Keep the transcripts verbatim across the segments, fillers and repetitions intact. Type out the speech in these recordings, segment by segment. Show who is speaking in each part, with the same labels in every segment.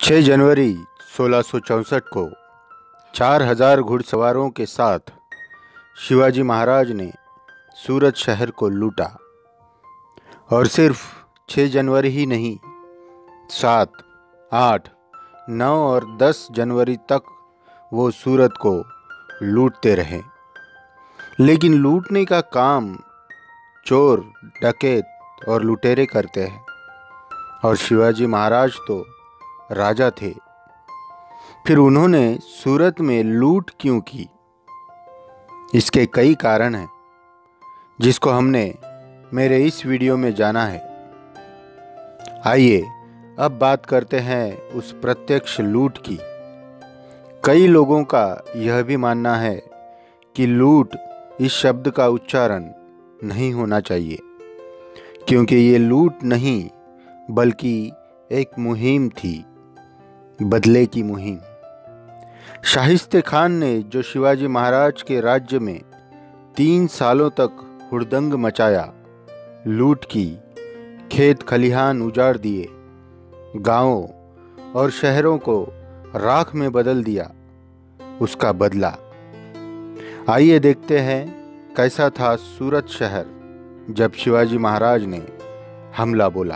Speaker 1: छह जनवरी सोलह सौ चौंसठ को चार हजार घुड़सवारों के साथ शिवाजी महाराज ने सूरत शहर को लूटा। और सिर्फ छह जनवरी ही नहीं, सात, आठ, नौ और दस जनवरी तक वो सूरत को लूटते रहे। लेकिन लूटने का काम चोर, डकैत और लुटेरे करते हैं, और शिवाजी महाराज तो राजा थे। फिर उन्होंने सूरत में लूट क्यों की? इसके कई कारण हैं, जिसको हमने मेरे इस वीडियो में जाना है। आइए अब बात करते हैं उस प्रत्यक्ष लूट की। कई लोगों का यह भी मानना है कि लूट इस शब्द का उच्चारण नहीं होना चाहिए, क्योंकि ये लूट नहीं बल्कि एक मुहिम थी, बदले की मुहिम। शाहिस्ते खान ने जो शिवाजी महाराज के राज्य में तीन सालों तक हुड़दंग मचाया, लूट की, खेत खलिहान उजाड़ दिए, गांवों और शहरों को राख में बदल दिया, उसका बदला। आइए देखते हैं कैसा था सूरत शहर जब शिवाजी महाराज ने हमला बोला।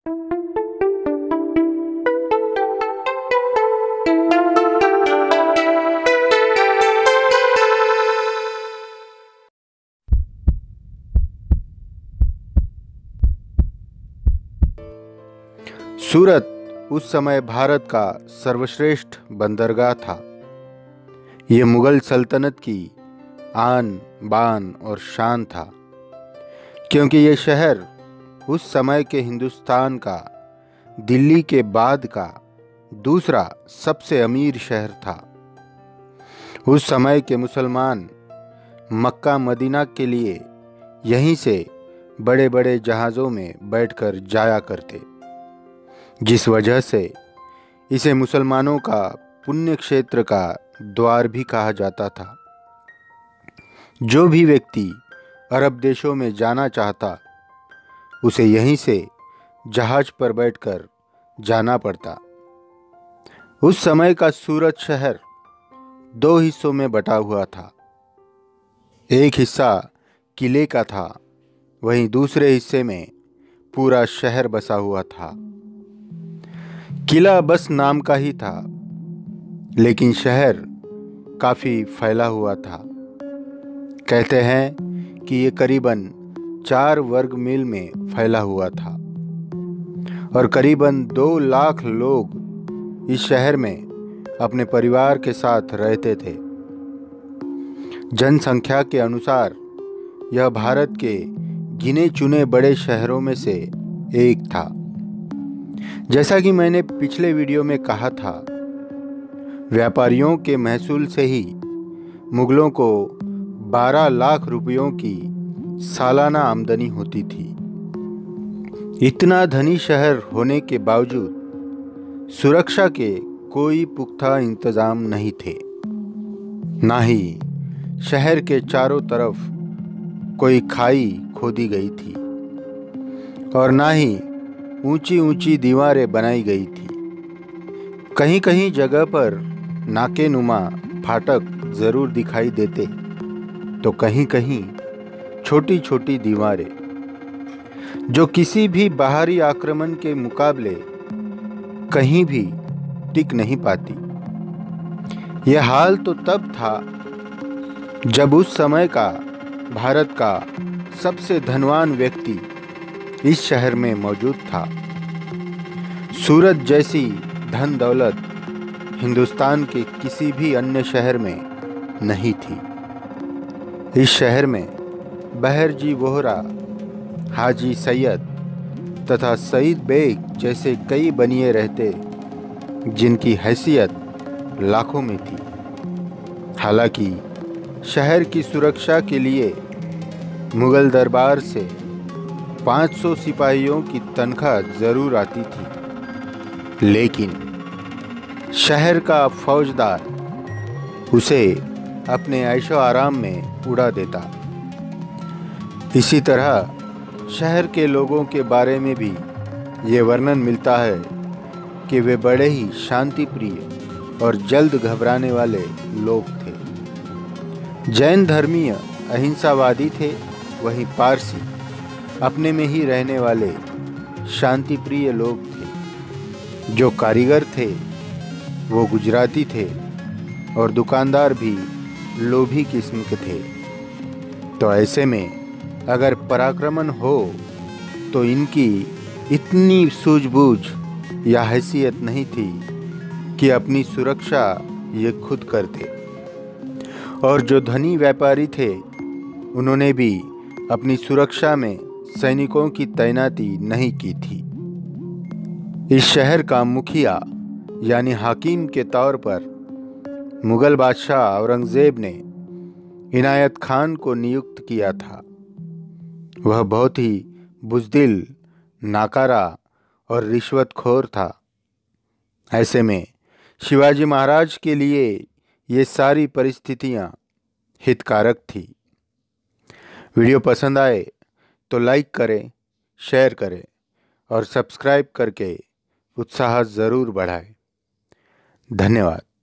Speaker 1: सूरत उस समय भारत का सर्वश्रेष्ठ बंदरगाह था। ये मुगल सल्तनत की आन बान और शान था, क्योंकि ये शहर उस समय के हिंदुस्तान का दिल्ली के बाद का दूसरा सबसे अमीर शहर था। उस समय के मुसलमान मक्का मदीना के लिए यहीं से बड़े बड़े जहाज़ों में बैठकर जाया करते, जिस वजह से इसे मुसलमानों का पुण्य क्षेत्र का द्वार भी कहा जाता था। जो भी व्यक्ति अरब देशों में जाना चाहता, उसे यहीं से जहाज पर बैठकर जाना पड़ता। उस समय का सूरत शहर दो हिस्सों में बटा हुआ था। एक हिस्सा किले का था, वहीं दूसरे हिस्से में पूरा शहर बसा हुआ था। किला बस नाम का ही था, लेकिन शहर काफ़ी फैला हुआ था। कहते हैं कि ये करीबन चार वर्ग मील में फैला हुआ था, और करीबन दो लाख लोग इस शहर में अपने परिवार के साथ रहते थे। जनसंख्या के अनुसार यह भारत के गिने चुने बड़े शहरों में से एक था। जैसा कि मैंने पिछले वीडियो में कहा था, व्यापारियों के महसूल से ही मुगलों को बारह लाख रुपयों की सालाना आमदनी होती थी। इतना धनी शहर होने के बावजूद सुरक्षा के कोई पुख्ता इंतजाम नहीं थे। ना ही शहर के चारों तरफ कोई खाई खोदी गई थी, और ना ही ऊंची ऊंची दीवारें बनाई गई थी। कहीं कहीं जगह पर नाके नुमा फाटक जरूर दिखाई देते, तो कहीं कहीं छोटी छोटी दीवारें, जो किसी भी बाहरी आक्रमण के मुकाबले कहीं भी टिक नहीं पाती। यह हाल तो तब था जब उस समय का भारत का सबसे धनवान व्यक्ति इस शहर में मौजूद था। सूरत जैसी धन दौलत हिंदुस्तान के किसी भी अन्य शहर में नहीं थी। इस शहर में बहरजी वोहरा, हाजी सैयद तथा सईद बेग जैसे कई बनिए रहते, जिनकी हैसियत लाखों में थी। हालांकि शहर की सुरक्षा के लिए मुगल दरबार से पाँच सौ सिपाहियों की तनख्वाह जरूर आती थी, लेकिन शहर का फौजदार उसे अपने ऐशो आराम में उड़ा देता। इसी तरह शहर के लोगों के बारे में भी ये वर्णन मिलता है कि वे बड़े ही शांति प्रिय और जल्द घबराने वाले लोग थे। जैन धर्मीय अहिंसावादी थे, वहीं पारसी अपने में ही रहने वाले शांति प्रिय लोग थे। जो कारीगर थे वो गुजराती थे और दुकानदार भी लोभी किस्म के थे। तो ऐसे में अगर पराक्रमण हो तो इनकी इतनी सूझबूझ या हैसियत नहीं थी कि अपनी सुरक्षा ये खुद करते। और जो धनी व्यापारी थे उन्होंने भी अपनी सुरक्षा में सैनिकों की तैनाती नहीं की थी। इस शहर का मुखिया यानी हाकिम के तौर पर मुगल बादशाह औरंगजेब ने इनायत खान को नियुक्त किया था। वह बहुत ही बुज़दिल, नाकारा और रिश्वतखोर था। ऐसे में शिवाजी महाराज के लिए ये सारी परिस्थितियां हितकारक थी। वीडियो पसंद आए तो लाइक करें, शेयर करें और सब्सक्राइब करके उत्साह ज़रूर बढ़ाएं। धन्यवाद।